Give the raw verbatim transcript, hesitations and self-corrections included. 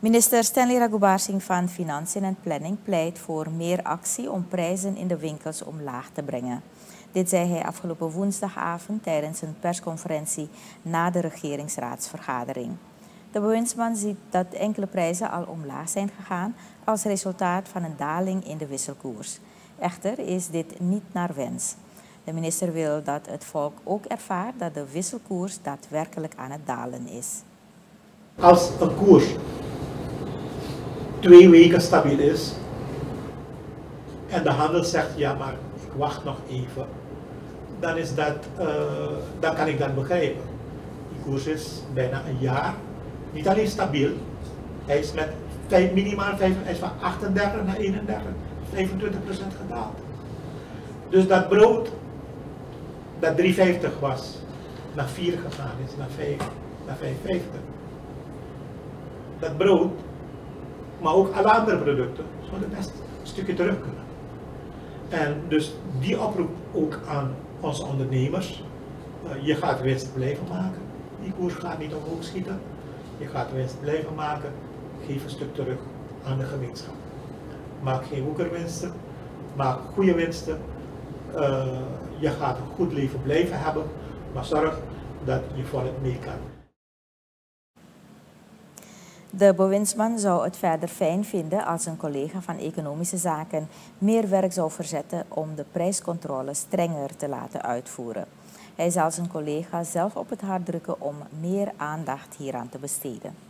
Minister Stanley Raghubaarsingh van Financiën en Planning pleit voor meer actie om prijzen in de winkels omlaag te brengen. Dit zei hij afgelopen woensdagavond tijdens een persconferentie na de regeringsraadsvergadering. De bewindsman ziet dat enkele prijzen al omlaag zijn gegaan als resultaat van een daling in de wisselkoers. Echter is dit niet naar wens. De minister wil dat het volk ook ervaart dat de wisselkoers daadwerkelijk aan het dalen is. Als een koers twee weken stabiel is en de handel zegt ja maar ik wacht nog even, dan is dat, uh, dan kan ik dat begrijpen. Die koers is bijna een jaar niet alleen stabiel, hij is met vijf, minimaal vijf, hij is van achtendertig naar eenendertig, vijfentwintig procent gedaald. Dus dat brood dat drie vijftig was, naar vier gegaan is, naar vijf, naar vijf vijftig. Dat brood, maar ook alle andere producten, zouden best een stukje terug kunnen. En dus die oproep ook aan onze ondernemers. Uh, je gaat winst blijven maken. Die koers gaat niet omhoog schieten. Je gaat winst blijven maken. Geef een stuk terug aan de gemeenschap. Maak geen woekerwinsten. Maak goede winsten. Uh, je gaat een goed leven blijven hebben. Maar zorg dat je volk mee kan. De bewindsman zou het verder fijn vinden als een collega van Economische Zaken meer werk zou verzetten om de prijscontrole strenger te laten uitvoeren. Hij zal zijn collega zelf op het hart drukken om meer aandacht hieraan te besteden.